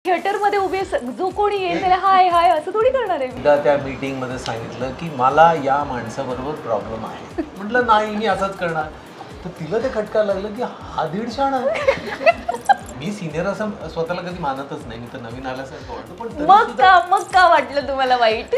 थिएटरमध्ये उभे जो कोणी येईल त्याला हाय हाय असं थोडी करणार आहे. एकदा त्या मीटिंगमध्ये सांगितलं की मला या माणसाबरोबर प्रॉब्लेम आहे. म्हटलं नाही मी असंच करणार. तर तिला ते खटका लागलं की हा दीड शाणा. मी सिनियर असं स्वतःला कधी मानतच नाही. मी तर नवीन आल्यासारखं वाटतं. पण मग का वाटलं तुम्हाला वाईट?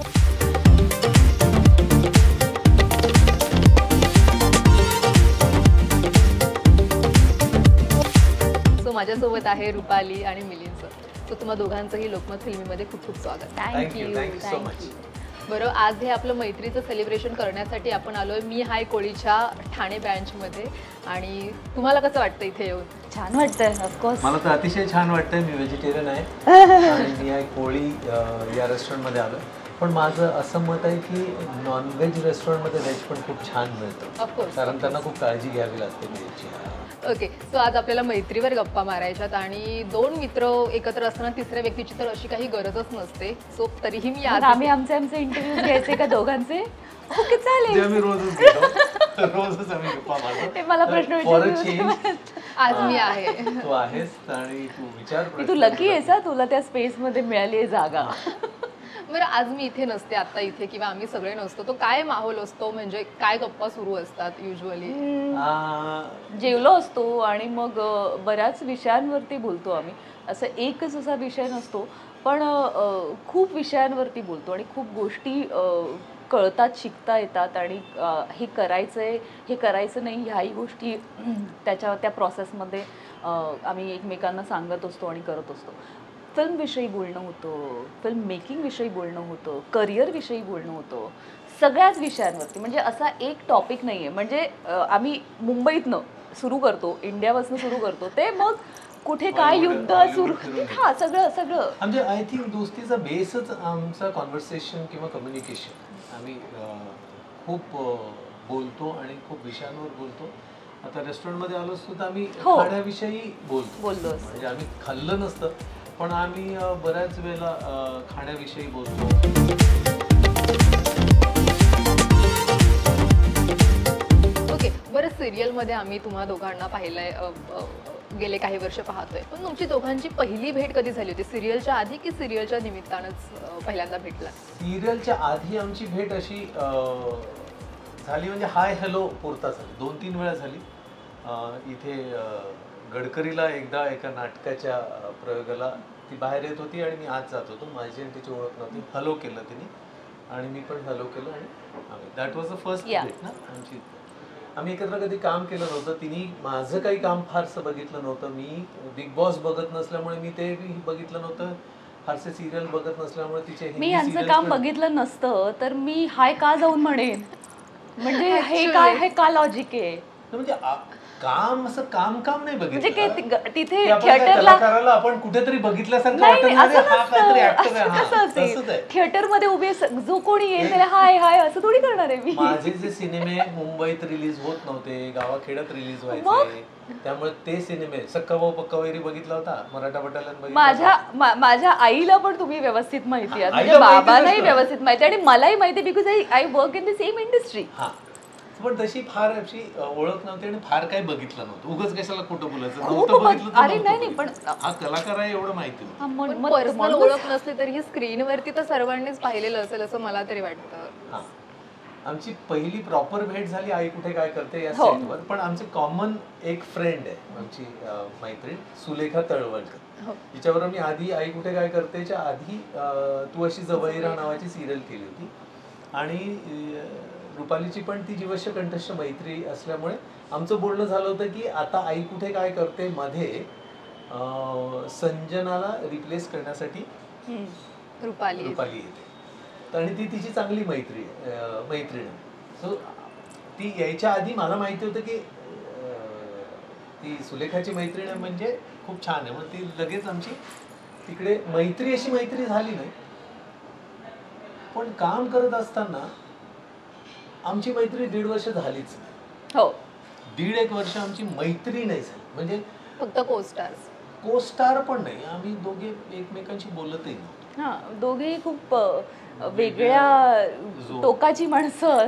माझ्यासोबत आहे रुपाली आणि मिलिंद सर. सो तुम्हा दोघांचंही लोकमत फिल्मीमध्ये खूप खूप स्वागत. Thank you so much. बरं, आज हे आपलं मैत्रीचं सेलिब्रेशन करण्यासाठी आपण आलोय मी हाय कोळीच्या ठाणे ब्रँचमध्ये. आणि तुम्हाला कसं वाटतं इथे येऊन? छान वाटतंय ऑफकोर्स. मला तर अतिशय छान वाटतंय. मी व्हेजिटेरियन आहे आणि मी हाय कोळी या रेस्टॉरंटमध्ये आलो. पण माझं असं मत आहे की नॉनव्हेज रेस्टॉरंटमध्ये व्हेज पण खूप छान मिळतं. ऑफकोर्स, कारण त्यांना खूप काळजी घ्यावी लागते व्हेजची. ओके, सो आज आपल्याला मैत्रीवर गप्पा मारायच्यात आणि दोन मित्र एकत्र असताना तिसऱ्या व्यक्तीची तर अशी काही गरजच नसते. सो तरीही मी आज आम्ही आमचे इंटरव्ह्यूज घ्यायचे का दोघांचे? ओके चालेल. आम्ही रोजच आम्ही गप्पा मारतो. ते मला प्रश्न विचारतो. आज मी आहे. तू आहेस आणि तू विचार. तू लकी आहेस, तुला त्या स्पेसमध्ये मिळाली आहे जागा. बरं, आज मी इथे नसते आता इथे किंवा आम्ही सगळे नसतो, तो काय माहोल असतो? म्हणजे काय गप्पा सुरू असतात युजली? जेवलो असतो आणि मग बऱ्याच विषयांवरती बोलतो आम्ही. असं एकच असा विषय नसतो, पण खूप विषयांवरती बोलतो आणि खूप गोष्टी कळतात, शिकता येतात. आणि हे करायचं नाही ह्याही गोष्टी त्या प्रोसेसमध्ये आम्ही एकमेकांना सांगत असतो आणि करत असतो. फिल्मविषयी बोलणं होतं, फिल्म मेकिंगविषयी बोलणं होतं, करिअरविषयी बोलणं होतं, सगळ्याच विषयांवरती. म्हणजे असा एक टॉपिक नाही आहे. म्हणजे आम्ही मुंबईतनं सुरू करतो, इंडियापासून सुरू करतो, ते मग कुठे काय युद्ध सुरू, हा सगळं म्हणजे आय थिंक दोस्तीचा बेसच आमचा कॉन्व्हर्सेशन किंवा कम्युनिकेशन. आम्ही खूप बोलतो आणि खूप विषयांवर बोलतो. आता रेस्टॉरंटमध्ये आलो असतो तर आम्ही खाण्याविषयी बोललो. म्हणजे आम्ही खाल्लं नसतं, पण आम्ही बऱ्याच वेळेला खाण्याविषयी बोलतो. ओके, बरं, सिरियलमध्ये आम्ही तुम्हा दोघांना पाहिलंय, गेले काही वर्ष पाहतोय. पण तुमची दोघांची पहिली भेट कधी झाली होती? सिरियलच्या आधी की सिरियलच्या निमित्तानंच पहिल्यांदा भेटला? सिरियलच्या आधी आमची भेट अशी झाली म्हणजे हाय हॅलो पुरता झाली. 2-3 वेळा झाली. इथे गडकरीला एकदा एका नाटकाच्या प्रयोगाला ती बाहेर येत होती आणि मी आत जात होतो. माझी आणि तिची ओळख नव्हती. हॅलो केलं तिने आणि मी पण हॅलो केलं आणि दॅट वॉज द फर्स्ट भेट ना आमची. आम्ही एकत्र कधी काम केलं नव्हतं. तिने माझं काही काम फारसं बघितलं नव्हतं. मी बिग बॉस बघत नसल्यामुळे मी ते बघितलं नव्हतं. फारसे सिरियल बघत नसल्यामुळे तिचे मी यांचं काम बघितलं नसतं तर मी हाय का जाऊन म्हणेन. म्हणजे हे का लॉजिक आहे? म्हणजे काम असं काम नाही बघितलं. म्हणजे तिथे थिएटरला आपण कुठेतरी बघितल्यासारखं वाटतं. थिएटरमध्ये उभे जो कोणी येईल त्याला हाय हाय असं थोडी करणार आहे मी. माझे जे सिनेमे मुंबईत रिलीज होत नव्हते, गावाखेड्यात रिलीज व्हायचे, त्यामुळे ते सिनेमे सक्का भाऊ पक्का वैरी बघितला होता, मराठा बटालियन. माझ्या आईला पण तुम्ही व्यवस्थित माहिती आहे, म्हणजे बाबांनाही व्यवस्थित माहिती आणि मलाही माहिती, because I work in the same industry. पण तशी फार अशी ओळख नव्हती आणि फार काही बघितलं नव्हतं. उगाच कशाला खोटं बोलायचं नव्हतं. अरे नाही, पण हा कलाकार आहे एवढं माहिती होतं. पर्सनल ओळख नसली तरी स्क्रीनवरती तर सर्वांनीच पाहिलेलं असेल असं मला तरी वाटतं. आमची पहिली प्रॉपर भेट झाली आई कुठे काय करते या सेटवर. पण आमचे कॉमन एक फ्रेंड आहे, आमची मैत्रीण सुलेखा तळवलकर, जिच्यावर मी आधी आई कुठे काय करतेच्या आधी तू अशी जवळीरा नावाची सिरियल केली होती. आणि रुपालीची पण ती जीवश्य कंठस्थ मैत्री असल्यामुळे आमचं बोलणं झालं होतं की आता आई कुठे काय करते मध्ये संजनाला रिप्लेस करण्यासाठी रुपाली येते. आणि ती तिची चांगली मैत्रीण. सो ती यायच्या आधी मला माहिती होतं की ती सुलेखाची मैत्रीण म्हणजे खूप छान आहे. मग ती लगेच आमची तिकडे अशी मैत्री झाली नाही. पण काम करत असताना आमची मैत्री 1.5 वर्ष झालीच. हो, 1.5-1 वर्ष आमची मैत्री नाही झाली. म्हणजे फक्त कोस्टार पण नाही, आम्ही दोघे एकमेकांशी बोलतही नव्हतो. हा, दोघेही खूप वेगळ्या टोकाची माणसं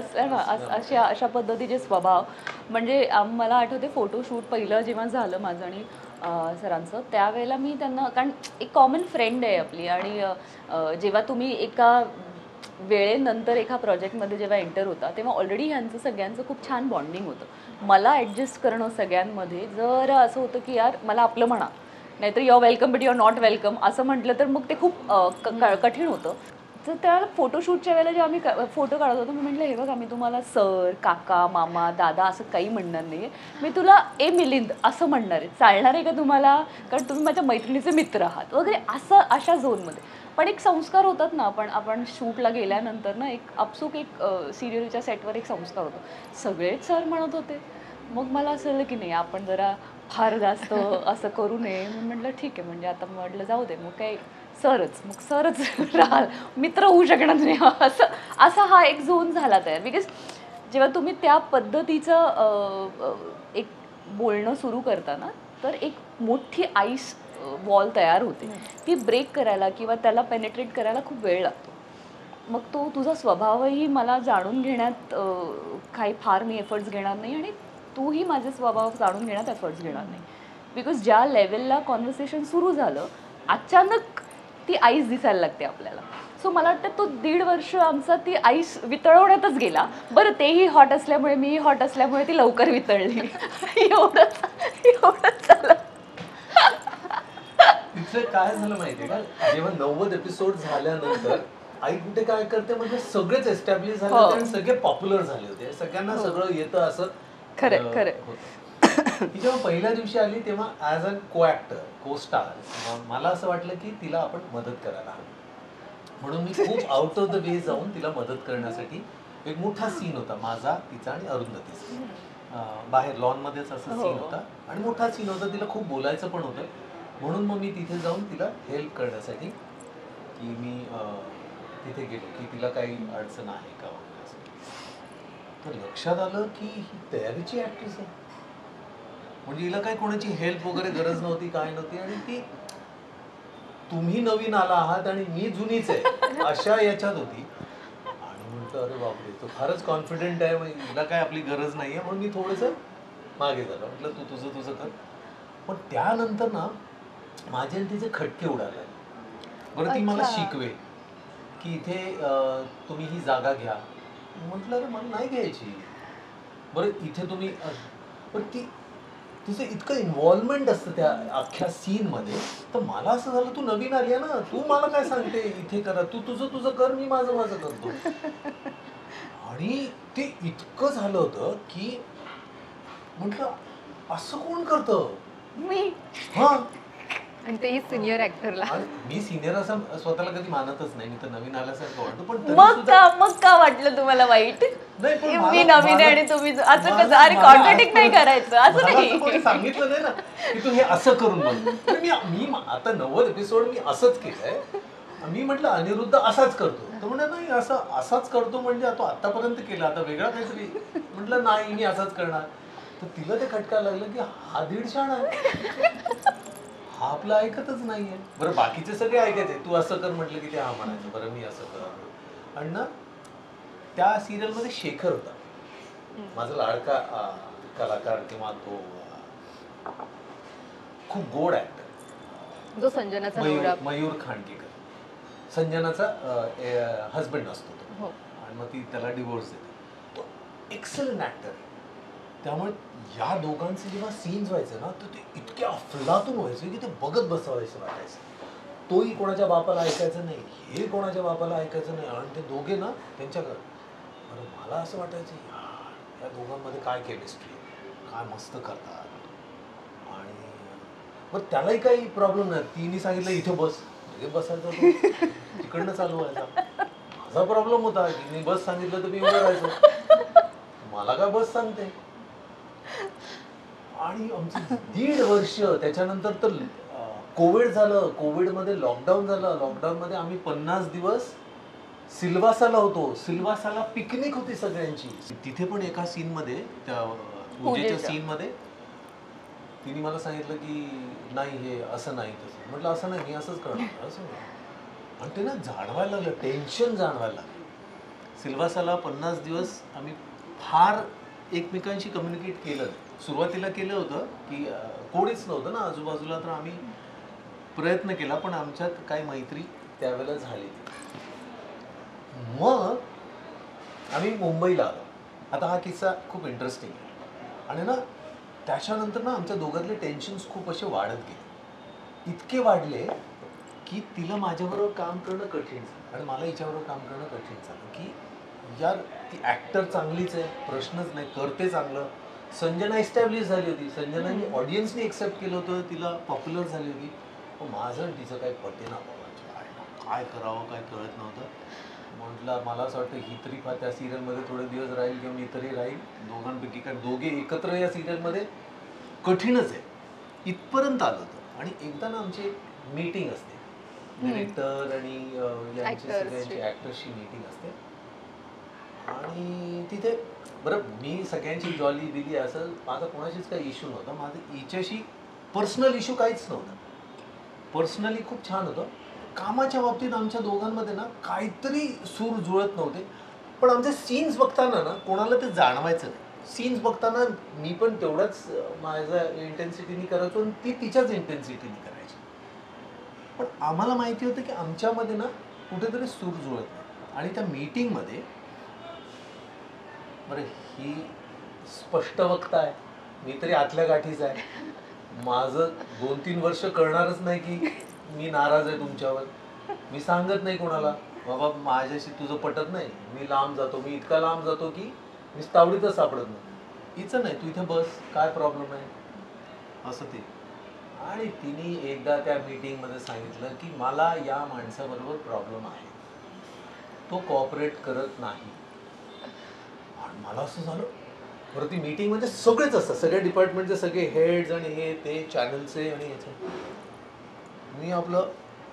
अशा पद्धतीचे स्वभाव. म्हणजे मला आठवते फोटोशूट पहिलं जेव्हा झालं माझं आणि सरांचं, त्यावेळेला मी त्यांना, कारण एक कॉमन फ्रेंड आहे आपली, आणि जेव्हा तुम्ही एका वेळेनंतर एका प्रोजेक्टमध्ये जेव्हा एंटर होता तेव्हा ऑलरेडी ह्यांचं सगळ्यांचं खूप छान बॉन्डिंग होतं. मला ॲडजस्ट करणं सगळ्यांमध्ये जर असं होतं की यार मला आपलं म्हणा, नाहीतर you're welcome but you're not welcome असं म्हटलं तर मग ते खूप कठीण होतं. तर त्या फोटोशूटच्या वेळेला जेव्हा आम्ही फोटो काढत होतो, मी म्हटलं हे बघा मी तुम्हाला सर, काका, मामा, दादा असं काही म्हणणार नाही आहे, मी तुला ए मिलिंद असं म्हणणार आहे, चालणार आहे का तुम्हाला, कारण तुम्ही माझ्या मैत्रिणीचे मित्र आहात वगैरे, असं अशा झोनमध्ये. पण एक संस्कार होतात ना, आपण शूटला गेल्यानंतर ना एक आपसूक एक सिरियलच्या सेटवर एक संस्कार होतो. सगळेच सर म्हणत होते. मग मला असं झालं की नाही आपण जरा फार जास्त असं करू नये. मी म्हटलं ठीक आहे, म्हणजे आता म्हटलं जाऊ दे, मग काय मग सरच राहाल, मित्र होऊ शकणार नाही, असा हा एक झोन झाला तयार. बिकॉज जेव्हा तुम्ही त्या पद्धतीचं एक बोलणं सुरू करता ना, तर एक मोठी आईस वॉल तयार होते. ती ब्रेक करायला किंवा त्याला पेनेट्रेट करायला खूप वेळ लागतो. मग तो तुझा स्वभावही मला जाणून घेण्यात काही फार मी एफर्ट्स घेणार नाही, आणि तूही माझे स्वभाव जाणून घेण्यात एफर्ट्स घेणार नाही. बिकॉज ज्या लेवलला कॉन्व्हर्सेशन सुरू झालं, अचानक ती आईस दिसायला लागते आपल्याला. सो मला वाटतं तो 1.5 वर्ष आमचा ती आईस वितळवण्यातच गेला. बरं, तेही हॉट असल्यामुळे, मीही हॉट असल्यामुळे ती लवकर वितळली. एवढंच झालं. तिथे काय झालं माहितीये का, जेव्हा 90 एपिसोड झाल्यानंतर आई कुठे काय करते म्हणजे सगळेच एस्टॅब्लिश झाले होते आणि सगळे पॉप्युलर झाले होते, सगळ्यांना सगळं येतं असं. खरं. ती जेव्हा पहिल्या दिवशी आली तेव्हा ॲज अ को ॲक्टर, को स्टार, मला असं वाटलं की तिला आपण मदत करायला हवी. म्हणून मी खूप आउट ऑफ द वे जाऊन तिला मदत करण्यासाठी, एक मोठा सीन होता माझा, तिचा आणि अरुंधतीचा, बाहेर लॉनमध्येच असा सीन होता आणि मोठा सीन होता, तिला खूप बोलायचं पण होतं. म्हणून मग मी तिथे जाऊन तिला हेल्प करण्यासाठी की मी तिथे गेलो की तिला काही अडचण आहे का वगैरे. तर लक्षात आलं की ही तयारीची ॲक्ट्रेस आहे, म्हणजे हिला काही कोणाची हेल्प वगैरे गरज नव्हती, काय नव्हती. आणि ती तुम्ही नवीन आला आहात आणि मी जुनीच आहे अशा याच्यात होती. आणि म्हटलं अरे बापरे, तो फारच कॉन्फिडेंट आहे, हिला काय आपली गरज नाही आहे. म्हणून मी थोडंसं मागे झालं, म्हटलं तू तुझं कर. पण त्यानंतर ना माझे आणि तिचे खटके उडाले. बरं, ती मला शिकवे की इथे तुम्ही ही जागा घ्या. म्हटलं अरे मला नाही घ्यायची. बरं, इथे तुम्ही, पण तिचं इतकं इन्व्हॉल्वमेंट असतं त्या अख्ख्या सीनमध्ये. तर मला असं झालं, तू नवीन आली आहे ना, तू मला काय सांगते इथे करा, तू तुझं कर, मी माझं करतो. आणि ते इतकं झालं होतं की म्हटलं असं कोण करतं, मी. हा, आणि तेही सिनियर ऍक्टरला. मी सिनियर असं स्वतःला कधी मानतच नाही, मी तर नवीन आल्यासारखं वाटतो. पण मग का वाटलं तुम्हाला वाईट, मी नवीन आणि तुम्ही असं कसं, अरे कॉन्ट्रॅडिक्ट नाही करायचं, असं नाही. सांगितलं नाही ना की तू हे असं करून बघ. मी आता 90 एपिसोड मी असंच केलंय. मी म्हटलं अनिरुद्ध असाच करतो, तर म्हणलं नाही असाच करतो म्हणजे तो आतापर्यंत केला, आता वेगळा काहीतरी. म्हटलं नाही, मी असाच करणार. तर तिला ते खटका लागलं की हा 1.5 आहे, हा आपलं ऐकतच नाहीये. बरं, बाकीचे सगळे ऐकायचे, तू असं कर म्हटलं की ते हा म्हणायचं, बरं मी असं कर. आणि ना त्या सिरियलमध्ये शेखर होता, माझा लाडका कलाकार, किंवा तो खूप गोड ऍक्टर, जो संजनाचा मयूर खांडकेकर, संजनाचा हजबंड असतो तो. आणि मग ती त्याला डिवोर्स देते. तो एक्सलंट ऍक्टर. त्यामुळे या दोघांचे जेव्हा सीन्स व्हायचे ना, तर ते इतके अफलातून व्हायचे की ते बघत बसावायचं वाटायचं. तोही कोणाच्या बापाला ऐकायचं नाही, हे कोणाच्या बापाला ऐकायचं नाही. आणि ते दोघे ना त्यांच्या बरं, मला असं वाटायचं यार, या दोघांमध्ये काय केमिस्ट्री, काय मस्त करतात. आणि मग त्यालाही काही प्रॉब्लेम नाही, तिने सांगितलं इथे बस, बसायचं, तो तिकडनं चालू व्हायचा. माझा प्रॉब्लेम होता, तिने बस सांगितलं तर मी उभं राहायचो, मला काय बस सांगते. आणि आमचं 1.5 वर्ष, त्याच्यानंतर तर कोविड झालं, कोविडमध्ये लॉकडाऊन झालं. लॉकडाऊनमध्ये आम्ही 50 दिवस सिल्वासाला होतो. सिल्वासाला पिकनिक होती सगळ्यांची. तिथे पण एका सीनमध्ये, त्या पूजेच्या सीनमध्ये तिने मला सांगितलं की नाही हे असं नाही तसं. म्हटलं असं नाही, मी असंच करणार, असं नाही. आणि ते ना जाणवायला लागलं, टेन्शन जाणवायला लागलं. सिल्वासाला 50 दिवस आम्ही फार एकमेकांशी कम्युनिकेट केलं. सुरुवातीला केलं होतं की कोणीच नव्हतं ना आजूबाजूला, तर आम्ही प्रयत्न केला पण आमच्यात काही मैत्री त्यावेळेला झाली. मग आम्ही मुंबईला आलो. आता हा किस्सा खूप इंटरेस्टिंग आहे आणि ना त्याच्यानंतर ना आमच्या दोघांतले टेन्शन्स खूप असे वाढत गेले. इतके वाढले की तिला माझ्याबरोबर काम करणं कठीण झालं आणि मला हिच्याबरोबर काम करणं कठीण झालं की यार ती ॲक्टर चांगलीच आहे, प्रश्नच नाही, करते चांगलं. संजना इस्टॅब्लिश झाली होती, संजनाने ऑडियन्सने एक्सेप्ट केलं होतं, तिला पॉप्युलर झाली होती. पण माझं तिचं काही पटेना बाबा, काय करावं काय कळत नव्हतं. म्हटलं मला असं वाटतं ही तरी त्या सिरियलमध्ये थोडे दिवस राहील किंवा मी तरी राहील, दोघांपैकी कारण दोघे एकत्र या सिरियलमध्ये कठीणच आहे, इथपर्यंत आलं होतं. आणि एकदा ना आमची एक मीटिंग असते, डिरेक्टर आणि यांची सगळ्यांची ॲक्टर्सची मीटिंग असते आणि तिथे बरं मी सगळ्यांची जॉली दिली असं माझा कोणाशीच काही इश्यू नव्हता. माझं हिच्याशी पर्सनल इश्यू काहीच नव्हता, पर्सनली खूप छान होतं. कामाच्या बाबतीत आमच्या दोघांमध्ये ना काहीतरी सूर जुळत नव्हते. पण आमचे सीन्स बघताना ना कोणाला ते जाणवायचं नाही. सीन्स बघताना मी पण तेवढाच माझ्या इंटेन्सिटीने करायचो आणि ती तिच्याच इंटेन्सिटीने करायची. पण आम्हाला माहिती होतं की आमच्यामध्ये ना कुठेतरी सूर जुळत नाही. आणि त्या मीटिंगमध्ये बरं ही स्पष्ट वक्ता आहे, मी तरी आतल्या गाठीच आहे. माझं 2-3 वर्ष कळणारच नाही की मी नाराज आहे तुमच्यावर. मी सांगत नाही कोणाला बाबा माझ्याशी तुझं पटत नाही, मी लांब जातो, मी इतका लांब जातो की मी तावडीतच सापडत नाही. हिचं नाही, तू इथे बस, काय प्रॉब्लेम आहे असं ते. आणि तिने एकदा त्या मीटिंगमध्ये सांगितलं की मला या माणसाबरोबर प्रॉब्लेम आहे, तो कॉपरेट करत नाही. आणि मला असं झालं, बरं ती मीटिंग म्हणजे सगळेच असतात, सगळ्या डिपार्टमेंटचे सगळे हेड्स आणि हे ते चॅनलचे आणि याचे. मी आपलं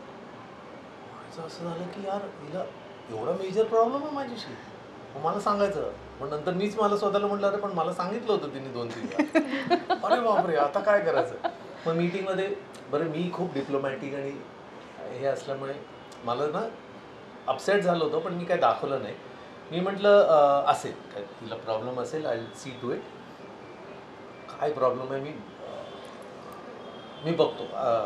असं झालं की यार हिला एवढा मेजर प्रॉब्लेम आहे माझ्याशी, मला सांगायचं. पण नंतर मीच मला स्वतःला म्हटलं अरे पण मला सांगितलं होतं तिने 2-3 वेळा. अरे बापरे आता काय करायचं. मग मीटिंगमध्ये बरं मी खूप डिप्लोमॅटिक आणि हे असल्यामुळे मला ना अपसेट झालं होतं, पण मी काय दाखवलं नाही. मी म्हटलं असेल काय तिला प्रॉब्लेम असेल, आय सी टू इट. काय प्रॉब्लेम आहे मी बघतो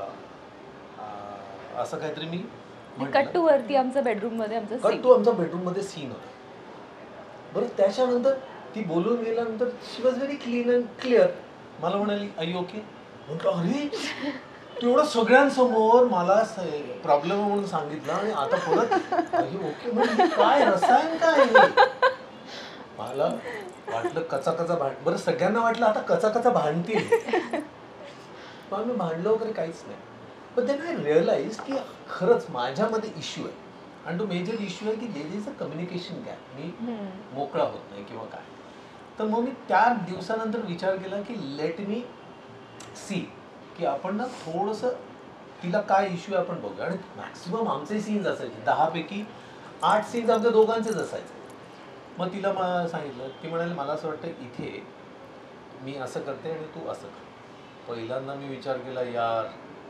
असं काहीतरी मी कट टू वरती आमच्या बेडरूममध्ये आमच्या बेडरूममध्ये सीन होता. बरं त्याच्यानंतर ती बोलून गेल्यानंतर she was very clean and clear. मला म्हणाली आय यू ओके. म्हटलं अरे तेवढं सगळ्यांसमोर मला प्रॉब्लेम म्हणून सांगितलं आणि आता परत आय यू ओके म्हणजे काय रसायन काय. मला वाटलं कचा बरं सगळ्यांना वाटलं आता कचा भांडतील. पण मी भांडलो वगैरे काहीच नाही. पण देन आय रिअलाइज की खरंच माझ्यामध्ये इश्यू आहे आणि तो मेजर इश्यू आहे की there is a communication gap. मी मोकळा होत नाही किंवा काय. तर मग मी त्या दिवसानंतर विचार केला की लेट मी सी की आपण ना थोडंसं तिला काय इश्यू आहे आपण बघूया. आणि मॅक्सिमम आमचे सीन्स असायचे, 10 पैकी 8 सीन्स आमच्या दोघांचेच असायचे. मग तिला मला सांगितलं, ती म्हणाली मला असं वाटतं इथे मी असं करते आणि तू असं कर. पहिल्यांदा मी विचार केला यार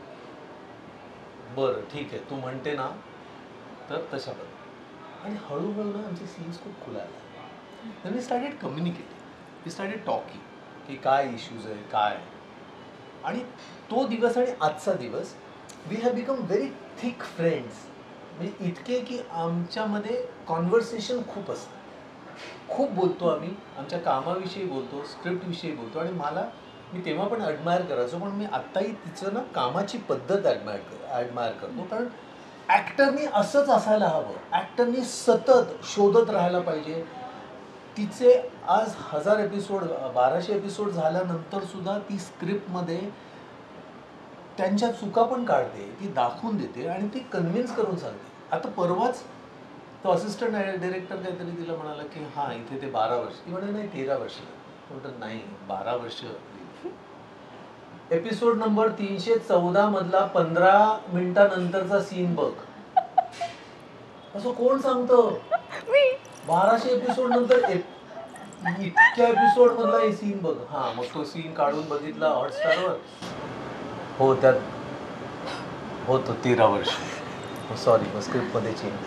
बरं ठीक आहे तू म्हणते ना तर तशा पद्धती. आणि हळूहळू ना आमचे सीन्स खूप खुलायला. We started communicating, we started talking की काय इश्यूज आहे काय. आणि तो दिवस आणि आजचा दिवस we have become very thick friends. म्हणजे इतके की आमच्यामध्ये कॉन्व्हर्सेशन खूप असतं, खूप बोलतो आम्ही, आमच्या कामाविषयी बोलतो, स्क्रिप्टविषयी बोलतो. आणि मी तेव्हा पण ॲडमायर करायचो, पण मी आत्ताही तिचं ना कामाची पद्धत ॲडमायर करतो. कारण ॲक्टरनी असंच असायला हवं, ॲक्टरनी सतत शोधत राहायला पाहिजे. तिचे आज 1000 एपिसोड 1200 एपिसोड झाल्यानंतर सुद्धा ती स्क्रिप्टमध्ये त्यांच्या चुका पण काढते, ती दाखवून देते आणि ती कन्व्हिन्स करून सांगते. आता परवाच तो असिस्टंट डायरेक्टर काहीतरी तिला म्हणाला की हां इथे ते 12 वर्ष. ती म्हणे नाही 13 वर्ष. म्हटलं नाही 12 वर्ष. एपिसोड नंबर 314 मधला 15 मिनिटानंतरचा सीन बघ. असं कोण सांगतं? 1200 एपिसोड नंतर इतक्या एपिसोड मधला हे सीन बघ. हा मग तो सीन काढून बघितला हॉटस्टारवर. हो त्यात होतं 13 वर्ष. सॉरी स्क्रिप्ट मध्ये चेंज.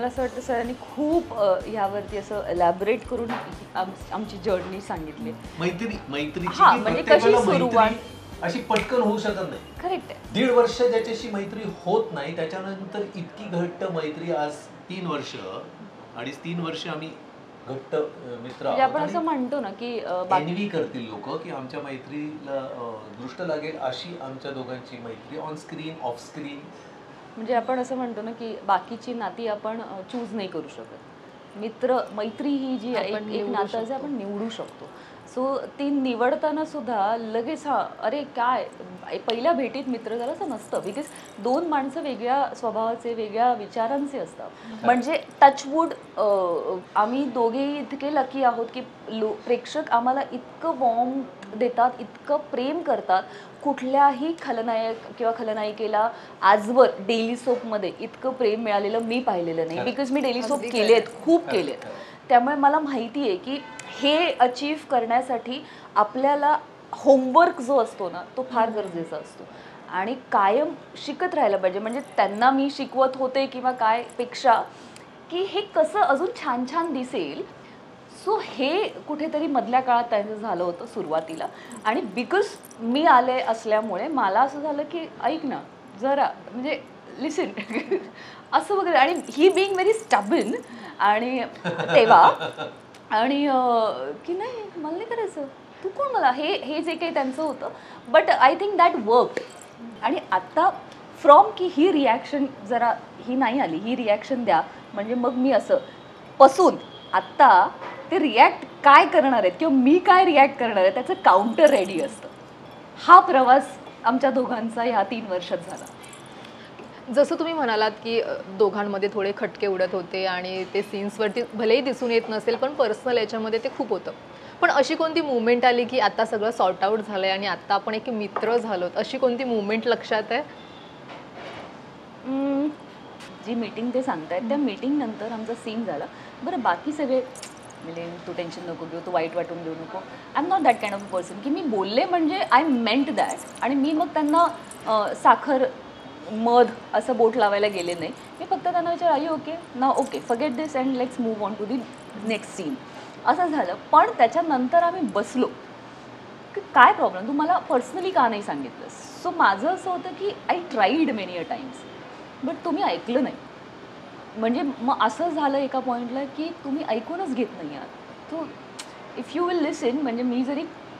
मला असं वाटतं सरांनी खूप ह्यावरती असं एलॅबरेट करून आमची जर्नी सांगितली. मैत्रीची म्हणजे कशी सुरुवात अशी पटकन होऊ शकत नाही. करेक्ट आहे. 1.5 वर्ष ज्याच्याशी मैत्री होत नाही त्याच्यानंतर इतकी घट्ट मैत्री आज 3 वर्ष 2.5-3 वर्ष आम्ही घट्ट मित्र म्हणजे आपण असं म्हणतो ना की एनवी करतील लोक की आमच्या मैत्रीला दृष्ट लागेल अशी आमच्या दोघांची मैत्री ऑन स्क्रीन ऑफ स्क्रीन. म्हणजे आपण असं म्हणतो ना की बाकीची नाती आपण चूज नाही करू शकत. मैत्री ही जी एक नातं आहे आपण निवडू शकतो. सो ती निवडताना सुद्धा लगेच अरे काय पहिल्या भेटीत मित्र झालं असं नसतं. बिकॉज 2 माणसं वेगळ्या स्वभावाचे वेगळ्या विचारांचे असतात. म्हणजे टचवूड आम्ही दोघेही इतके लकी आहोत की प्रेक्षक आम्हाला इतकं वॉर्म देतात, इतकं प्रेम करतात. कुठल्याही खलनायक किंवा खलनायिकेला आजवर डेली सोपमध्ये इतकं प्रेम मिळालेलं मी पाहिलेलं नाही. बिकॉज मी डेली सोप केलेत, खूप केलेत. त्यामुळे मला माहिती आहे की हे अचीव करण्यासाठी आपल्याला होमवर्क जो असतो ना तो फार गरजेचा असतो आणि कायम शिकत राहायला पाहिजे. म्हणजे त्यांना मी शिकवत होते किंवा काय पेक्षा की हे कसं अजून छान छान दिसेल. सो हे कुठेतरी मधल्या काळात त्यांचं झालं होतं सुरुवातीला. आणि बिकॉज मी आले असल्यामुळे मला असं झालं की ऐक ना जरा म्हणजे लिसन असं वगैरे. आणि ही बिंग व्हेरी स्टबन आणि तेव्हा आणि की नाही मला नाही करायचं तू कोण मला हे जे काही त्यांचं होतं. But I think that worked. आणि आत्ता फ्रॉम की ही रिॲक्शन जरा ही नाही आली, ही रिॲक्शन द्या म्हणजे मग मी असं पासून आत्ता ते रिॲक्ट काय करणार आहेत किंवा मी काय रिॲक्ट करणार आहे त्याचं काउंटर रेडी असतं. हा प्रवास आमच्या दोघांचा ह्या 3 वर्षात झाला. जसं तुम्ही म्हणालात की दोघांमध्ये थोडे खटके उडत होते आणि ते सीन्सवरती भलेही दिसून येत नसेल पण पर्सनल याच्यामध्ये ते खूप होतं. पण अशी कोणती मुवमेंट आली की आता सगळं सॉर्ट आऊट झालंय आणि आता आपण एक मित्र झालो, अशी कोणती मुवमेंट लक्षात आहे? जी मीटिंग ते सांगतायत त्या मीटिंग नंतर आमचा सीन झाला. बरं बाकी सगळे म्हणजे तू टेन्शन नको घेऊ, तू वाईट वाटून घेऊ नको. I am not that kind of a person की मी बोलले म्हणजे आय मेंट दॅट. आणि मी मग त्यांना साखर मध असं बोट लावायला गेले नाही. मी फक्त त्यांना विचार आय ओके ना okay forget this and let's move on to the next scene असं झालं. पण त्याच्यानंतर आम्ही बसलो की काय प्रॉब्लेम तू मला पर्सनली का नाही सांगितलं. सो माझं असं होतं की I tried many a times but तुम्ही ऐकलं नाही. म्हणजे मग असं झालं एका पॉईंटला की तुम्ही ऐकूनच घेत नाही आहात. तो इफ यू विल लिसन म्हणजे मी जरी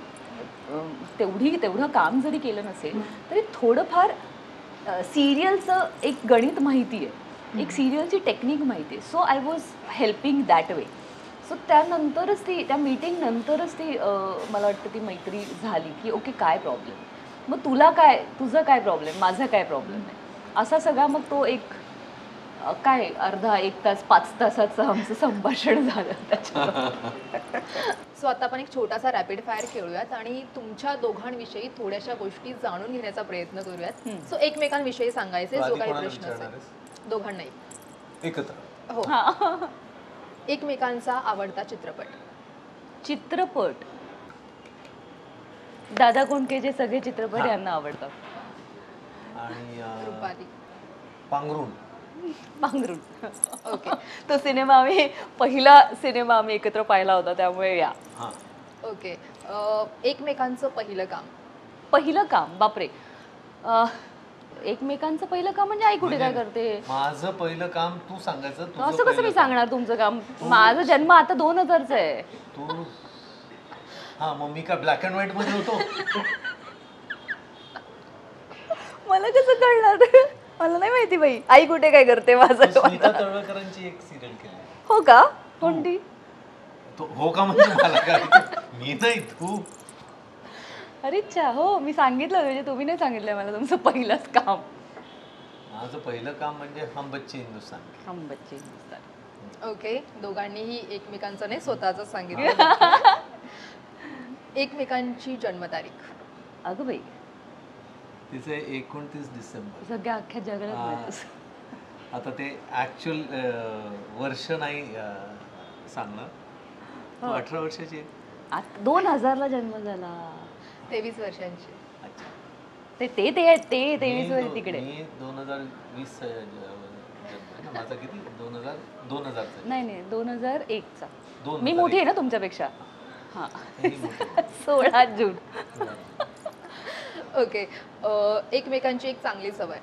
तेवढं काम जरी केलं नसेल तरी थोडंफार सिरियलचं एक गणित माहिती आहे, एक सिरियलची टेक्निक माहिती आहे. So I was helping that way. So त्यानंतरच त्या मीटिंग नंतरच ती मला वाटतं ती मैत्री झाली की ओके काय प्रॉब्लेम मग तुला काय तुझं काय प्रॉब्लेम माझा काय प्रॉब्लेम आहे असा सगळा मग तो एक काय अर्धा 1 तास 5 तासाचं आमचं संभाषण झालं त्याच्यावर. सो आता आपण एक छोटासा रॅपिड फायर खेळूयात आणि तुमच्या दोघांविषयी थोड्याशा गोष्टी जाणून घेण्याचा प्रयत्न करूयात. सो एकमेकांविषयी सांगायचे जो काही प्रश्न असेल दोघांनाही एकत्र. हो. एकमेकांचा आवडता चित्रपट दादा कोंडकेचे सगळे चित्रपट यांना आवडतात. आणि रुपाली पांघरुण. ओके तो सिनेमा पहिला सिनेमा आम्ही एकत्र पाहिला होता त्यामुळे या. ओके. एकमेकांचं पहिलं काम बापरे. एकमेकांचं पहिलं काम म्हणजे आई कुठे काय करते. माझं पहिलं काम तू सांगायचं. असं कसं मी सांगणार तुमचं काम. माझा जन्म आता 2000चा आहे. तू मग मी का ब्लॅक अँड व्हाईट मध्ये होतो. मला कसं कळणार मला नाही माहिती बाई आई कुठे काय करते. माझं स्मिता तळवळकरांची एक सिरियल केली. हो का कोणती. हो का म्हणजे मला काय मी नाही तू. अरे अच्छा हो मी सांगितलं म्हणजे तुम्ही नाही सांगितलं मला तुमचं पहिलंच काम. माझं पहिलं काम म्हणजे हम बच्चे हिंदुस्तान. ओके. दोघांनीही एकमेकांचं नाही स्वतःच सांगितलं. एकमेकांची जन्मतारीख. अगं बाई तिचे 29 डिसेंबर. सगळ्या अख्ख्या जगाला आता ते ऍक्च्युअल वर्ष नाही सांगणार. 18 वर्षाची आहे. 2000ला जन्म झाला. 23 वर्षांची. ते 23 वर्ष तिकडे. मी 2020 माझा किती 2000 नाही 2001चा. 2001. मी मोठी आहे ना तुमच्यापेक्षा. हां ही मोठी. 16 जून. ओके. एकमेकांची एक चांगली सवय.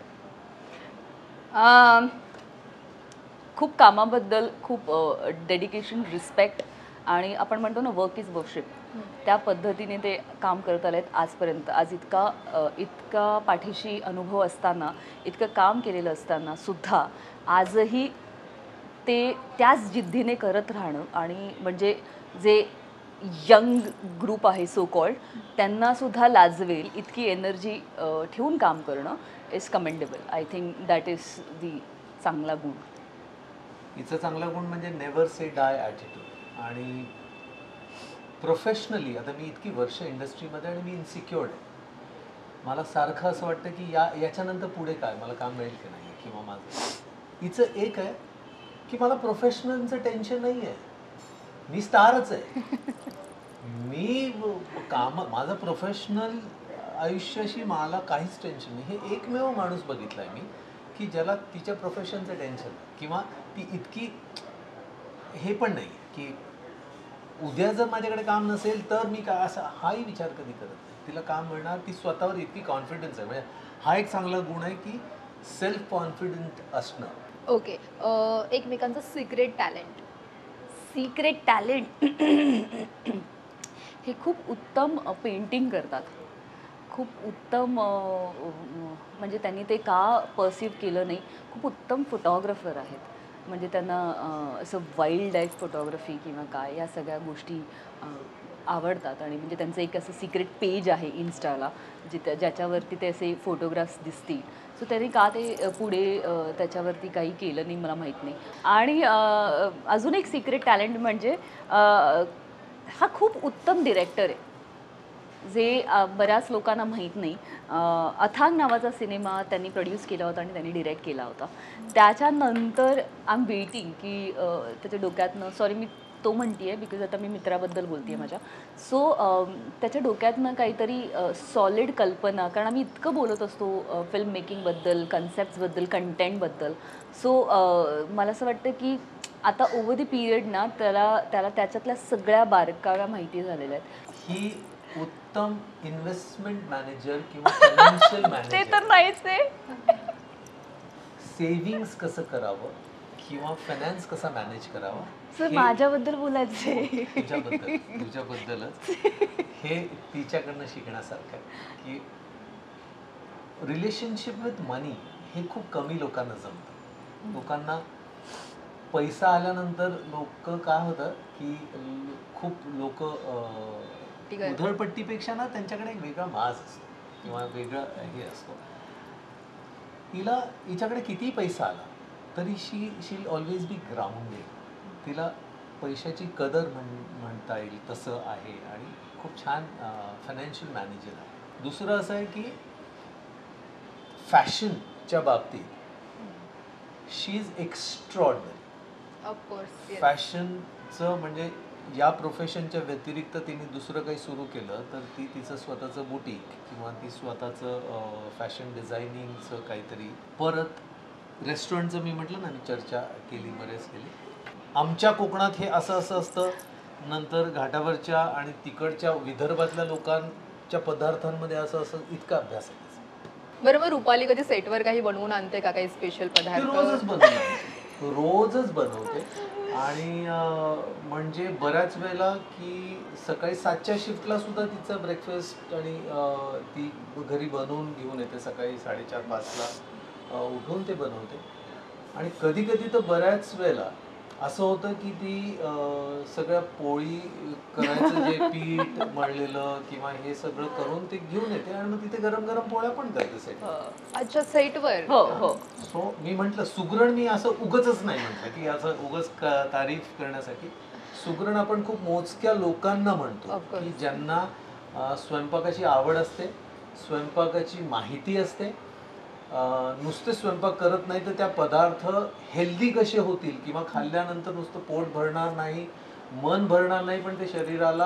खूप कामाबद्दल खूप डेडिकेशन, रिस्पेक्ट आणि आपण म्हणतो ना वर्क इज वर्शिप, त्या पद्धतीने ते काम करत आलेत आजपर्यंत. आज इतका पाठीशी अनुभव असताना, इतकं काम केलेलं असताना सुद्धा आजही ते त्याच जिद्दीने करत राहणं आणि म्हणजे जे यंग ग्रुप आहे सो कॉल्ड त्यांनासुद्धा लाजवेल इतकी एनर्जी ठेवून काम करणं is commendable. I think that is the चांगला गुण. हिचा चांगला गुण म्हणजे नेव्हर से डाय ॲटिट्यूड. आणि प्रोफेशनली आता मी इतकी वर्ष इंडस्ट्रीमध्ये आणि मी इन्सिक्युअर्ड आहे. मला सारखं असं वाटतं की याच्यानंतर पुढे काय, मला काम मिळेल की नाही, किंवा माझं. हिचं एक आहे की मला प्रोफेशनलचं टेन्शन नाही आहे. मी स्टारच आहे. मी माझं प्रोफेशनल आयुष्याशी मला काहीच टेन्शन नाही. हे एकमेव माणूस बघितला आहे मी की ज्याला तिच्या प्रोफेशनचं टेन्शन, किंवा ती इतकी हे पण नाही की उद्या जर माझ्याकडे काम नसेल तर मी काय, असा हाही विचार कधी करत नाही. तिला काम मिळणार, ती स्वतःवर इतकी कॉन्फिडन्स आहे. म्हणजे हा एक चांगला गुण आहे की सेल्फ कॉन्फिडंट असणं. ओके. एकमेकांचं सिक्रेट टॅलेंट. सिक्रेट टॅलेंट हे खूप उत्तम पेंटिंग करतात. खूप उत्तम म्हणजे त्यांनी ते का परसिव्ह केलं नाही, खूप उत्तम फोटोग्राफर आहेत. म्हणजे त्यांना असं वाईल्ड लाईफ फोटोग्राफी किंवा काय या सगळ्या गोष्टी आवडतात. आणि म्हणजे त्यांचं एक असं सिक्रेट पेज आहे इन्स्टाला ज्याच्यावरती ते असे फोटोग्राफ्स दिसतील. सो त्यांनी का ते पुढे त्याच्यावरती काही केलं नाही मला माहीत नाही. आणि अजून एक सिक्रेट टॅलेंट म्हणजे हा खूप उत्तम डिरेक्टर आहे जे बऱ्याच लोकांना माहीत नाही. अथांग नावाचा सिनेमा त्यांनी प्रोड्यूस केला होता आणि त्यांनी डिरेक्ट केला होता. त्याच्यानंतर आय एम वेटिंग की त्याच्या डोक्यातनं, सॉरी मी तो म्हणते आहे बिकॉज आता मी मित्राबद्दल बोलते आहे माझ्या. सो त्याच्या डोक्यातनं काहीतरी सॉलिड कल्पना, कारण आम्ही इतकं बोलत असतो फिल्म मेकिंगबद्दल, कन्सेप्ट्सबद्दल, कंटेंटबद्दल. सो मला असं वाटतं की आता ओव्हर द पिरियड ना त्याला त्याच्यातल्या सगळ्या बारकाव्या माहिती झालेल्या आहेत. ही उत्तम इन्व्हेस्टमेंट मॅनेजर किंवा फायनान्शियल ते मॅनेजर. तर नाहीच आहे. सेव्हिंग्स कसं करावं किंवा फायनान्स कसा मॅनेज करावा, सर माझ्याबद्दल बोलायचे. तुझ्याबद्दलच हे तिच्याकडनं शिकण्यासारखं आहे की रिलेशनशिप विथ मनी हे खूप कमी लोकांना जमतं. लोकांना पैसा आल्यानंतर काय होतं की खूप लोक उधळपट्टीपेक्षा ना त्यांच्याकडे एक वेगळा माज असतो किंवा वेगळं हे असतो. हिच्याकडे कितीही पैसा आला तरी शी ऑलवेज बी ग्राउंडेड. तिला पैशाची कदर म्हणता येईल तसं आहे आणि खूप छान फायनान्शियल मॅनेजर आहे. दुसरं असं आहे की फॅशनच्या बाबतीत शी इज एक्स्ट्रॉर्डनरी. ऑफकोर्स. फॅशनचं म्हणजे या प्रोफेशनच्या व्यतिरिक्त तिने दुसरं काही सुरू केलं तर ती तिचं स्वतःचं बुटीक किंवा ती स्वतःचं फॅशन डिझायनिंगचं काहीतरी. परत रेस्टॉरंटचं मी म्हटलं ना, मी चर्चा केली, बरेच केली. आमच्या कोकणात हे असं असतं, नंतर घाटावरच्या आणि तिकडच्या विदर्भातल्या लोकांच्या पदार्थांमध्ये असं इतका अभ्यास आहे. बरं, मग रुपाली कधी सेटवर काही बनवून आणते का, काही स्पेशल पदार्थ? रोजच बनवते. आणि म्हणजे बऱ्याच वेळेला की सकाळी 7च्या शिफ्टला सुद्धा तिचं ब्रेकफास्ट आणि ती घरी बनवून घेऊन येते. सकाळी 4:30-5ला उठून ते बनवते. आणि कधी कधी तर बऱ्याच वेळेला असं होतं की ती सगळ्या पोळी करायचं जे पीठ मळलेलं किंवा हे सगळं करून ते घेऊन येते आणि मग तिथे गरम गरम पोळ्या पण करते सेटवर. अच्छा, सेटवर. हो हो. सो मी म्हटलं सुगरण, मी असं उगच नाही म्हटलं की असं उगच तारीफ करण्यासाठी. सुगरण आपण खूप मोजक्या लोकांना म्हणतो की ज्यांना स्वयंपाकाची आवड असते, स्वयंपाकाची माहिती असते. नुसते स्वयंपाक करत नाही तर त्या पदार्थ हेल्दी कसे होतील किंवा खाल्ल्यानंतर नुसतं पोट भरणार नाही, मन भरणार नाही, पण ते शरीराला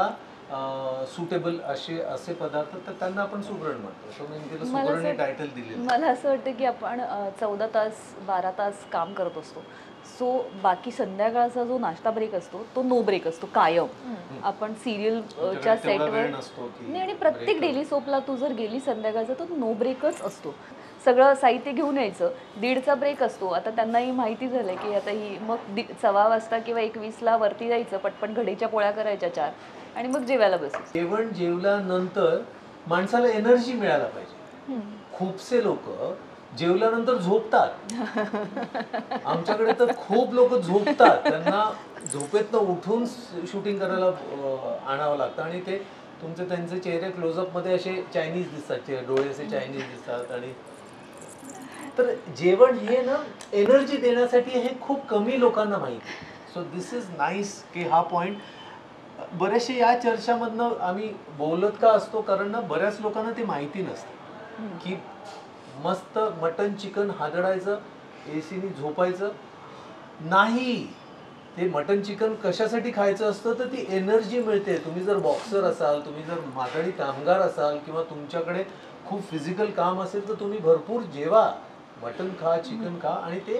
सुटेबल असे पदार्थ, तर त्यांना आपण सुगरण म्हणतो. सो मी तिला सुगरण हे टायटल दिले. मला असं वाटतं की आपण 14 तास 12 तास काम करत असतो, सो बाकी संध्याकाळचा जो नाश्ता ब्रेक असतो तो नो ब्रेक असतो कायम. आपण सिरियलच्या सेटवर नाही, आणि प्रत्येक डेली सोपला तू जर गेली संध्याकाळचा तर नो ब्रेकच असतो. सगळं साहित्य घेऊन यायचं, 1:30चा ब्रेक असतो. आता त्यांनाही माहिती झालं की आता ही मग 1:15 वाजता किंवा 1:20ला वरती जायचं, पटपट घडीच्या पोळ्या करायच्या 4 आणि मग जेवायला बसायचं. जेवण जेवल्यानंतर माणसाला एनर्जी मिळायला पाहिजे. खूपसे लोक जेवल्यानंतर झोपतात. आमच्याकडे तर खूप लोक झोपतात, त्यांना झोपेतनं उठून शूटिंग करायला आणावं लागतं आणि ते त्यांचे चेहरे क्लोजअप मध्ये असे चायनीज दिसतात, डोळे असे चायनीज दिसतात. आणि तर जेवण हे ना एनर्जी देण्यासाठी हे खूप कमी लोकांना माहिती. सो दिस इज नाईस की हा पॉइंट बरेचसे या चर्चामधनं आम्ही बोलत का असतो, कारण ना बऱ्याच लोकांना ते माहिती नसतं की मस्त मटन चिकन हादडायचं, एसीनी झोपायचं नाही. ते मटन चिकन कशासाठी खायचं असतं, तर ती एनर्जी मिळते. तुम्ही जर बॉक्सर असाल, तुम्ही जर माथाडी कामगार असाल किंवा तुमच्याकडे खूप फिजिकल काम असेल, तर तुम्ही भरपूर जेवा, मटन खा, चिकन खा आणि ते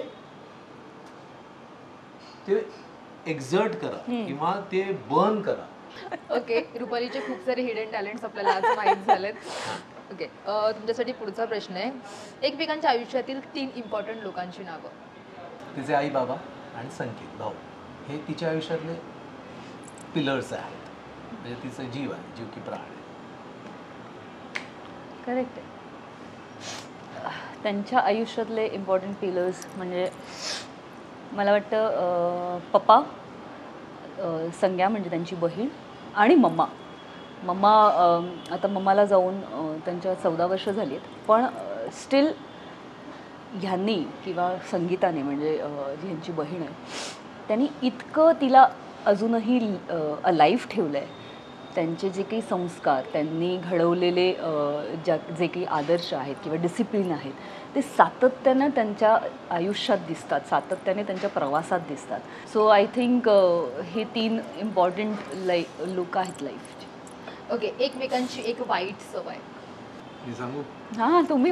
एक्झर्ट करा किंवा ते बर्न करा. ओके, रुपालीचे खूप सारे हिडन टॅलेंट्स आपल्याला आज माहीत झालेत. ओके, तुमच्यासाठी पुढचा प्रश्न आहे, एकमेकांच्या आयुष्यातील 3 इम्पॉर्टंट लोकांची नावं. तिचे आई बाबा आणि संकेत भाऊ हे तिच्या आयुष्यातले पिलर्स आहेत, म्हणजे तिचं जीव आहे, जीव की प्राण आहे. करेक्ट आहे. त्यांच्या आयुष्यातले इम्पॉर्टंट पिलर्स म्हणजे मला वाटतं पप्पा, संज्ञा म्हणजे त्यांची बहीण, आणि मम्मा. आता मम्माला जाऊन त्यांच्या 14 वर्ष झाली आहेत, पण स्टील ह्यांनी किंवा संगीताने म्हणजे जी ह्यांची बहीण आहे त्यांनी इतकं तिला अजूनही अलाइव्ह ठेवलं आहे. त्यांचे जे काही संस्कार, त्यांनी घडवलेले जे काही आदर्श आहेत किंवा डिसिप्लिन आहेत, ते सातत्यानं त्यांच्या आयुष्यात दिसतात, सातत्याने त्यांच्या प्रवासात दिसतात. सो आय थिंक हे 3 इम्पॉर्टंट लोक आहेत लाईफचे. ओके, एकमेकांची एक वाईट सवय. मी सांगू? हां, तुम्ही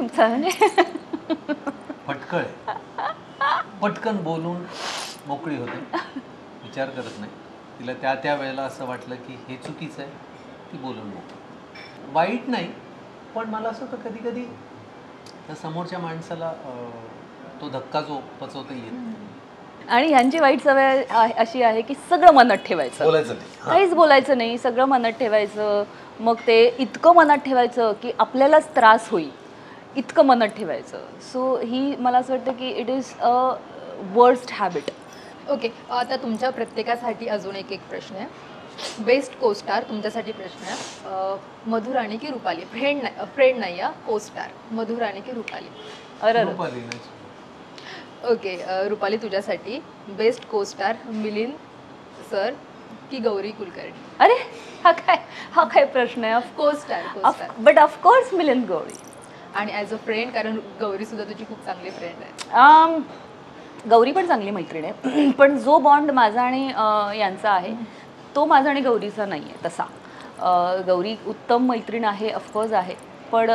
फटकळ आहे, पटकन बोलून मोकळी होते, विचार करत नाही. तिला त्या वेळेला असं वाटलं की हे चुकीचं आहे, ती बोलून मोकळी. वाईट नाही, पण मला असं होतं कधी कधी त्या समोरच्या माणसाला तो धक्का जो पचवता येत नाही. आणि ह्यांची वाईट सवय अशी आहे की सगळं मनात ठेवायचं, बोलायचं नाही, काहीच बोलायचं नाही, सगळं मनात ठेवायचं. मग ते इतकं मनात ठेवायचं की आपल्यालाच त्रास होईल, इतकं मनात ठेवायचं. सो ही मला असं वाटतं की it is a worst habit. Okay, आता तुमच्या प्रत्येकासाठी अजून एक प्रश्न आहे. बेस्ट को स्टार तुमच्यासाठी प्रश्न आहे, मधुराणी की रुपाली? फ्रेंड नाही या, को स्टार मधुराणी की रुपाली? रुपाली. ओके, रुपाली तुझ्यासाठी बेस्ट को स्टार मिलिंद सर की गौरी कुलकर्णी? अरे हा काय प्रश्न आहे. Co star but of course Milind Gauri. आणि ॲज अ फ्रेंड, कारण गौरी सुद्धा तुझी खूप चांगली फ्रेंड आहे. गौरी पण चांगली मैत्रीण आहे, पण जो बॉन्ड माझा आणि यांचा आहे तो माझा आणि गौरीचा नाही आहे तसा. गौरी उत्तम मैत्रीण आहे, ऑफकोर्स आहे, पण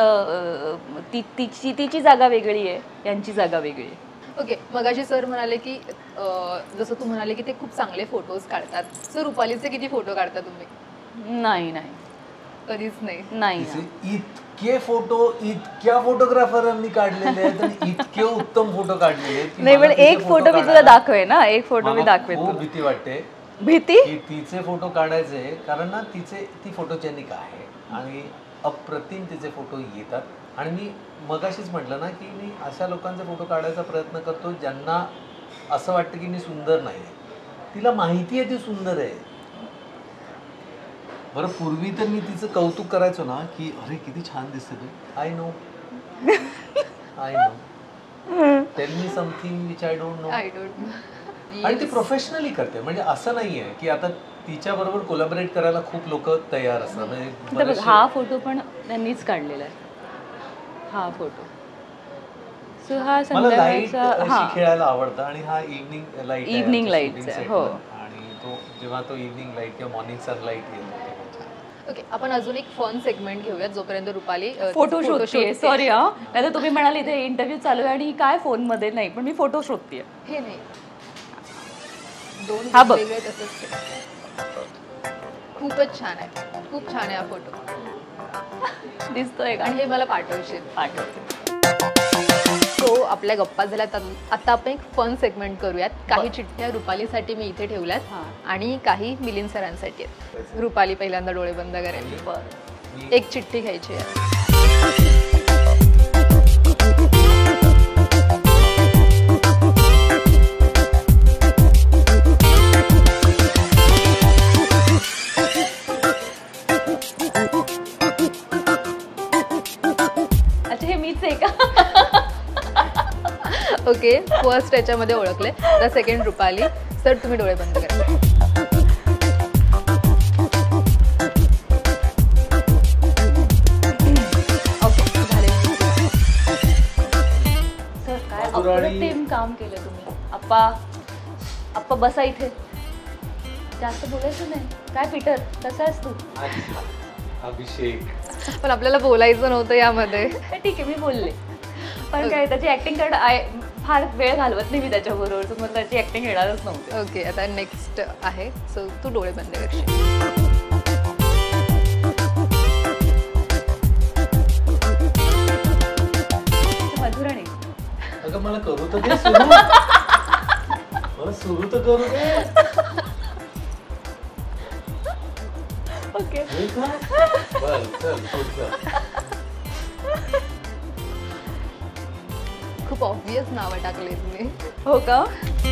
तिची जागा वेगळी आहे, यांची जागा वेगळी आहे. ओके, मगाशी सर म्हणाले की जसं तू म्हणाले की ते खूप चांगले फोटोज काढतात, सर रुपालीचे किती फोटो काढता तुम्ही? नाही, कधीच नाही. इतके फोटो इतक्या फोटोग्राफरांनी काढलेले आहेत आणि इतके उत्तम फोटो काढलेले आहेत. नाही, पण एक फोटो मी तुला दाखवे ना, एक फोटो मी दाखवे. खूप भीती वाटते, भीती की तिचे फोटो काढायचे, कारण ना ती फोटोजेनिक आहे आणि अप्रतिम तिचे फोटो येतात. आणि मी मगाशीच म्हटलं ना की मी अशा लोकांचे फोटो काढायचा प्रयत्न करतो ज्यांना असं वाटतं की मी सुंदर नाही आहे. तिला माहिती आहे ती सुंदर आहे. बरं, पूर्वी तर मी तिचं कौतुक करायचो ना की अरे किती छान दिसते तू. I know tell me something which I don't know. आणि ती प्रोफेशनली करते, म्हणजे असं नाही आहे की आता तिच्या बरोबर कोलॅबोरेट करायला खूप लोक तयार असतात. म्हणजे हा फोटो पण त्यांनीच काढलेला आहे, हा फोटो. सो हा संध्याकाळचा खेळायला आवडतं आणि हा इव्हनिंग लाईट हो. आणि तो जेव्हा तो इव्हनिंग लाईट किंवा मॉर्निंग सनलाईट येतो ओके, आपण अजून एक फन सेगमेंट घेऊयात जोपर्यंत रुपाली फोटो शोधते. सॉरी हा, नाही तर तुम्ही म्हणाल इथे इंटरव्ह्यू चालू आहे आणि ही काय फोन मध्ये, नाही पण मी फोटो शोधते. हे नाही, दोन हा बघ. वेगळे तसंच. खूपच छान आहे, खूप छान आहे हा फोटो. दिसतोय का? आणि हे मला पाठवशील. पाठवते. सो आपल्या गप्पा झाल्यात, आता आपण एक फन सेगमेंट करूयात. काही चिठ्ठ्या रुपालीसाठी मी इथे ठेवल्यात आणि काही मिलिंद सरांसाठी आहेत. रुपाली पहिल्यांदा डोळे बंद करेल. एक चिठ्ठी घ्यायची आहे. अच्छा, हे मीच आहे का? ओके, फर्स्ट याच्यामध्ये ओळखले. The second Rupali. सर तुम्ही डोळे बंद करा. ओके, झाले. सर काय अप्रतिम काम केलं तुम्ही. आप्पा बसा इथे. जास्त बोलायचं नाही. काय पीटर, कसा आहेस तू? अभिषेक, पण आपल्याला बोलायचं नव्हतं यामध्ये. ठीक आहे, मी बोलले. पण काय त्याची ऍक्टिंग करणं फार वेळ घालवत नाही मी त्याच्याबरोबर, तर मला त्याची ऍक्टिंग येणारच नव्हती. ओके, आता नेक्स्ट आहे. सो तू डोळे बंद करशील. मधुराणी, अगं मला करू तर दे सुरू. मला सुरू तर करू दे. ओके. बरं, चल पुढचं. खूप ऑब्वियस नावं टाकले तुम्ही. हो का?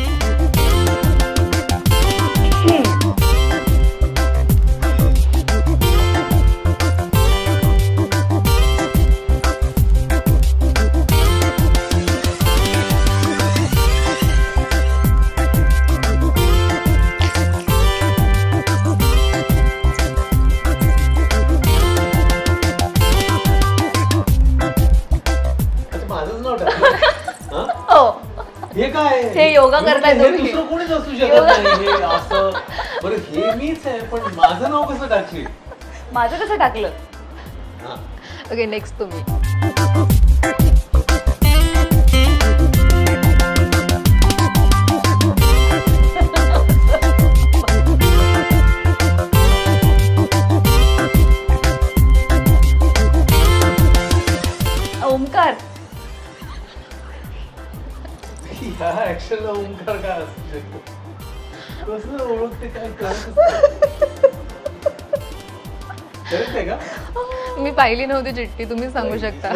माझंच नाव टाकलं. हो, हे काय? हे योगा करताय हे तुम्ही. दुसरं कोणीच असू शकत नाही. हे असं बरं, हे मीच आहे, पण माझं नाव कसं टाकशील? माझं कसं टाकलं? हा. ओके, नेक्स्ट तुम्ही. ओमकार. ह्या ऍक्शनला ओंकार काय असू शकतो? कसं ओळखते काय कळत आहे का? मी पाहिली नव्हती चिठ्ठी, तुम्ही सांगू शकता.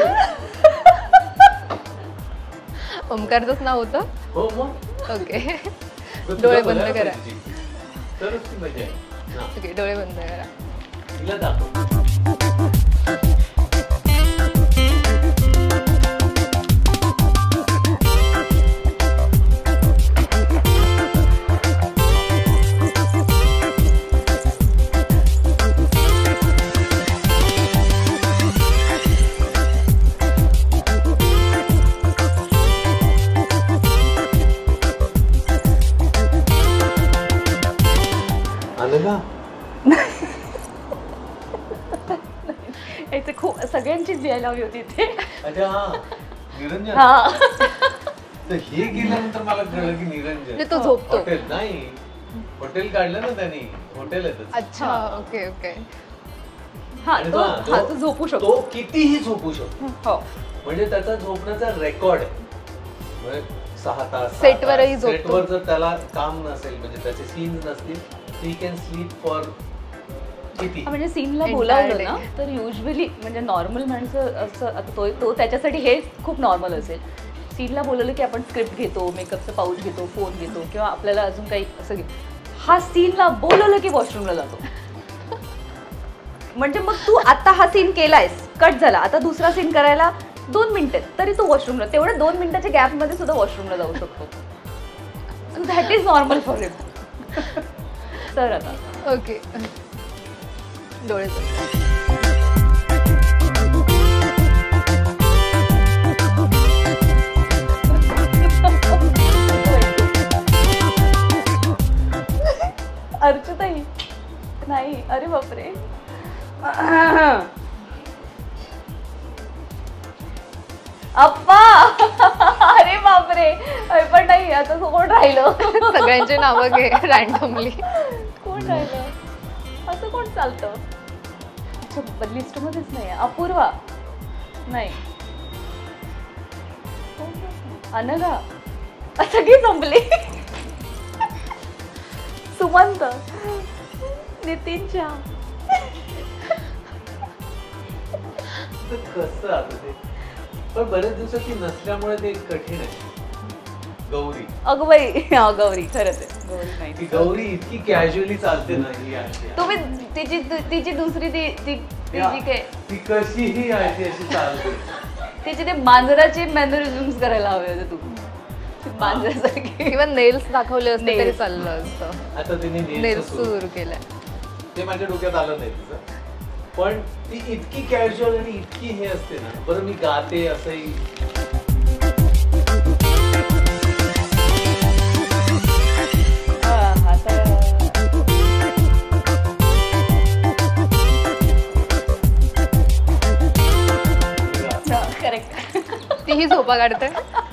ओमकारचंच नाव होतं. हो मग. ओके, डोळे बंद करा. तरच ती मजा आहे. ओके, डोळे बंद करा. तिला दाखव. खूप सगळ्यांचीच द्यायला हवी होती इथे. अच्छा, हा निरंजन. हा, तर हे गेल्यानंतर मला कळलं की निरंजन तो झोपतो. हॉटेल नाही, हॉटेल काढलं ना त्यांनी, हॉटेल आहे त्याचं. अच्छा, ओके ओके. हा तो झोपू शकतो. तो कितीही झोपू शकतो. हो, म्हणजे त्याचा झोपण्याचा रेकॉर्ड आहे. म्हणजे 6 तास सेटवरही झोपतो. सेटवर जर त्याला काम नसेल, म्हणजे त्याचे सीन्स नसतील, ही कॅन स्लीप फॉर किती. म्हणजे सीनला बोलावलं ना तर युजली म्हणजे नॉर्मल माणसं असं, आता तो त्याच्यासाठी हे खूप नॉर्मल असेल. सीनला बोलवलं की आपण स्क्रिप्ट घेतो, मेकअपचं पाऊच घेतो, फोन घेतो किंवा आपल्याला अजून काही असं घेतो. हा सीनला बोलवलं की वॉशरूमला जातो. म्हणजे मग तू आता हा सीन केलायस, कट झाला, आता दुसरा सीन करायला 2 मिनिटं तरी तू वॉशरूमला, तेवढ्या 2 मिनिटाच्या गॅपमध्ये सुद्धा वॉशरूमला जाऊ शकतो. So that is normal for him. तर आता ओके, डोळे अर्चताई नाही, अरे बापरे. अप्पा अरे बापरे पण नाही आता कोण राहिलं सगळ्यांची नावं घे रॅन्डमली. कोण राहिलं असं कोण चालतं. अच्छा लिस्ट मध्येच नाही अपूर्वा नाही अनघा सगळी संपली. सुमंत नितीन झा कसं आता ते पण बरेच दिवसात ती नसल्यामुळे ते कठीण आहे. गौरी अगवई गौरी खरंच आहे गौरी नाही ती गौरी इतकी कॅज्युअली चालते ना ही आहे. तुम्ही तिची दुसरी तिची काय ती कशीही आहे अशी चालते. तिचे ते मांजराचे मॅनरिझम्स करायला हवे होते तू मांजरासारखे किंवा नेल्स दाखवले असते तरी चाललं असतं. आता तिने नेल्स सुरू केलंय ते माझ्या डोक्यात आलं नाही तिचं. पण ती इतकी कॅज्युअल आणि इतकी हे असते ना. बरं मी गाते असंही करेक्ट तीही झोपा काढते.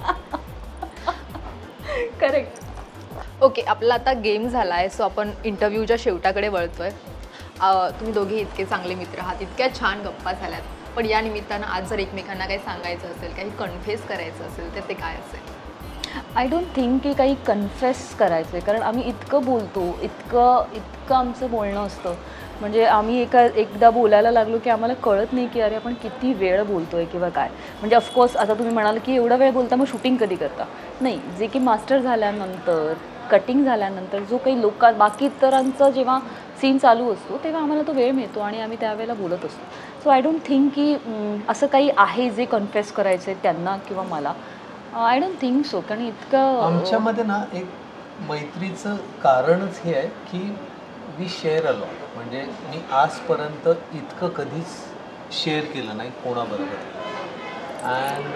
करेक्ट. ओके आपला आता गेम झाला आहे सो आपण इंटरव्ह्यूच्या शेवटाकडे वळतोय. तुम्ही दोघे इतके चांगले मित्र आहात इतक्या छान गप्पा झाल्यात पण या निमित्तानं आज जर एकमेकांना काही सांगायचं असेल काही कन्फेस करायचं असेल तर ते काय असेल. आय डोंट थिंक की काही कन्फेस करायचं आहे कारण आम्ही इतकं बोलतो इतकं आमचं बोलणं असतं म्हणजे आम्ही एकदा बोलायला लागलो की आम्हाला कळत नाही की अरे आपण किती वेळ बोलतो आहे किंवा काय. म्हणजे ऑफकोर्स आता तुम्ही म्हणाल की एवढा वेळ बोलता मग शूटिंग कधी करता. नाही जे की मास्टर झाल्यानंतर कटिंग झाल्यानंतर जो काही बाकी इतरांचा जेव्हा सीन चालू असतो तेव्हा आम्हाला तो वेळ मिळतो आणि आम्ही त्यावेळेला बोलत असतो. सो आय डोंट थिंक की असं काही आहे जे कन्फेस करायचं आहे त्यांना किंवा मला. आय डोंट थिंक सो कारण इतकं आमच्यामध्ये ना एक मैत्रीचं कारणच हे आहे की वी शेअर अ लॉट. म्हणजे मी आजपर्यंत इतकं कधीच शेअर केलं नाही कोणाबरोबर. अँड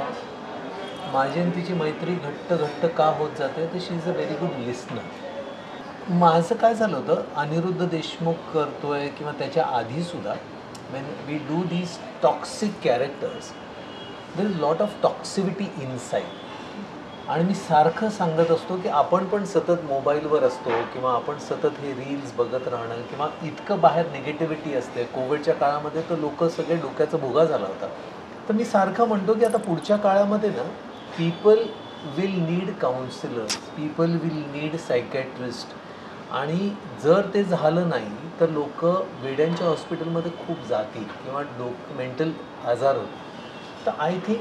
माझी आणि तिची मैत्री घट्ट का होत जाते तर she is a very good listener. माझं काय झालं होतं अनिरुद्ध देशमुख करतोय किंवा त्याच्या आधीसुद्धा when we do these toxic characters there is lot of toxicity inside. आणि मी सारखं सांगत असतो की आपण पण सतत मोबाईलवर असतो किंवा आपण सतत हे रील्स बघत राहणं किंवा इतकं बाहेर निगेटिव्हिटी असते. कोविडच्या काळामध्ये तर लोक सगळे डोक्याचा भुगा झाला होता. तर मी सारखं म्हणतो की आता पुढच्या काळामध्ये ना people will need counsellors, people will need psychiatrist. आणि जर ते झालं नाही तर लोक वेड्यांच्या हॉस्पिटलमध्ये खूप जातील किंवा मेंटल आजार होतील. तर आय थिंक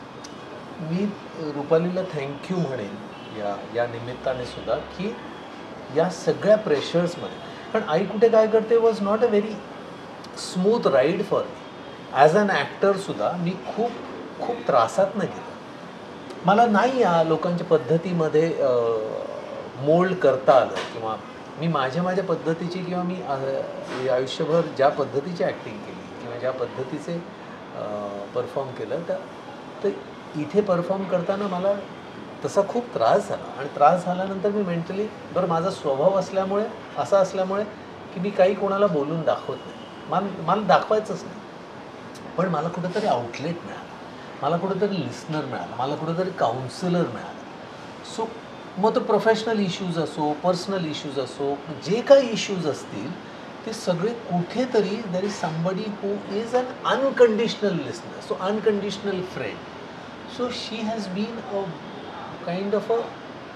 मी रुपालीला थँक्यू म्हणेन या निमित्ताने सुद्धा की या सगळ्या प्रेशर्समध्ये. कारण आई Kuthe Kay Karte was not a very smooth ride for me. As an ॲक्टरसुद्धा मी खूप त्रासात नाही गेलो. मला नाही या लोकांच्या पद्धतीमध्ये मोल्ड करता आलं किंवा मी माझ्या पद्धतीची किंवा मी आयुष्यभर ज्या पद्धतीची ॲक्टिंग केली किंवा ज्या पद्धतीचे परफॉर्म केलं तर इथे परफॉर्म करताना मला तसा खूप त्रास झाला. आणि त्रास झाल्यानंतर मी मेंटली बरं माझा स्वभाव असल्यामुळे की मी काही कोणाला बोलून दाखवत नाही. मला दाखवायचंच नाही. पण मला कुठेतरी आउटलेट मिळालं, मला कुठेतरी लिस्नर मिळालं, मला कुठेतरी काउन्सिलर मिळालं. सो मग तो प्रोफेशनल इश्यूज असो पर्सनल इश्यूज असो जे काही इश्यूज असतील ते सगळे कुठेतरी there is somebody who is an unconditional listener. So unconditional friend. So she has been a kind of a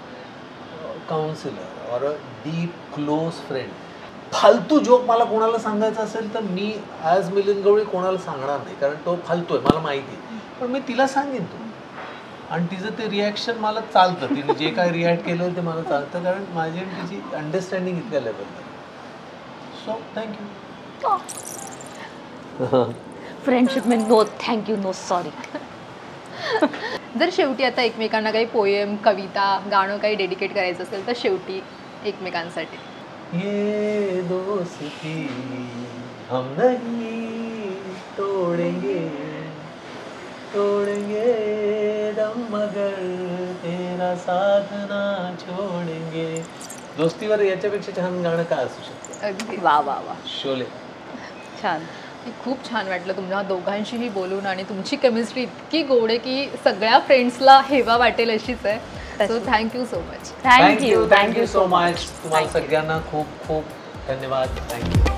counselor or a deep close friend. फालतू जोक मला कोणाला सांगायचा असेल तर मी ॲज मिलिंद गवळी कोणाला सांगणार नाही कारण तो फालतू आहे मला माहिती आहे. पण मी तिला सांगेन तो आणि तिचं ते रिॲक्शन मला चालतं. तिने जे काय रिॲक्ट केलं ते मला चालतं कारण माझी आणि तिची अंडरस्टँडिंग इतक्या लेवलला. So thank you. फ्रेंडशिप में नो थँक्यू नो सॉरी. जर शेवटी आता एकमेकांना काही पोएम कविता गाणं काही डेडिकेट करायचं असेल तर शेवटी एकमेकांसाठी. ये दोस्ती हम नहीं तोड़ेंगे दम मगर तेरा साथ ना छोड़ेंगे. दोस्तीवर याच्यापेक्षा छान गाणं काय असू शकतं. अगदी वा वा वा. शोले. छान. खूप छान वाटलं तुम्हाला दोघांशीही बोलून आणि तुमची केमिस्ट्री इतकी गोड आहे की सगळ्या फ्रेंड्सला हेवा वाटेल अशीच आहे. So thank you so much. Thank you thank you so much. तुम्हाला सगळ्यांना खूप खूप धन्यवाद. थँक्यू.